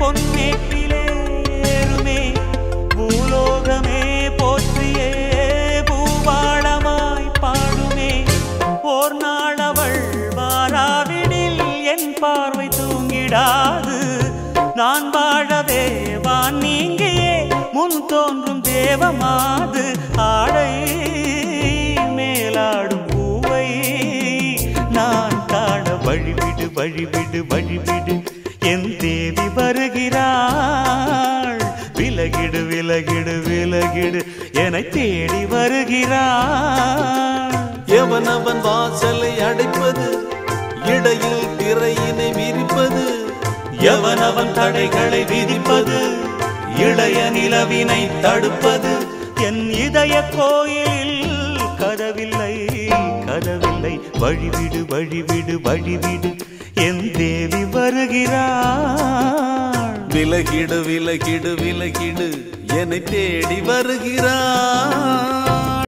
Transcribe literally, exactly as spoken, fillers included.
பொன்னேற்றிலேருமே பூலோகமே போற்றியே பூபாளமாய் பாடுமே ஓர் நாள் அவள் வாராவிடில் என் பார்வை தூங்கிடாது நான் வாழவே வான் நீங்கியே முன் தோன்றும் தேவமாது ஆடை மேலாடும் பூவை நான் காண வழிவிடு வழிவிடு வழிவிடு என் தேவி வருகிறாள் விலகிடு விலகிடு விலகிடு என்னை தேடி வருகிறாள் எவன் அவன் வாசலை அடைப்பது இடையில் திரையினை விரிப்பது எவன் அவன் தடைகளை விதிப்பது இளைய நிலவினை தடுப்பது என் இதய கோயிலில் கதவில்லை கதவில்லை வழிவிடு வழிவிடு வழிவிடு என் தேவி வருகிறாள் விலகிடு விலகிடு விலகிடு என்னை தேடி வருகிறாள்